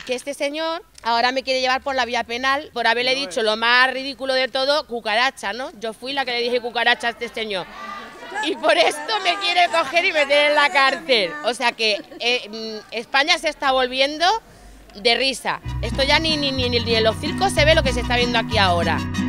que este señor ahora me quiere llevar por la vía penal por haberle dicho lo más ridículo de todo, cucaracha, ¿no? Yo fui la que le dije cucaracha a este señor. Y por esto me quiere coger y meter en la cárcel. O sea que España se está volviendo de risa. Esto ya ni en los circos se ve lo que se está viendo aquí ahora.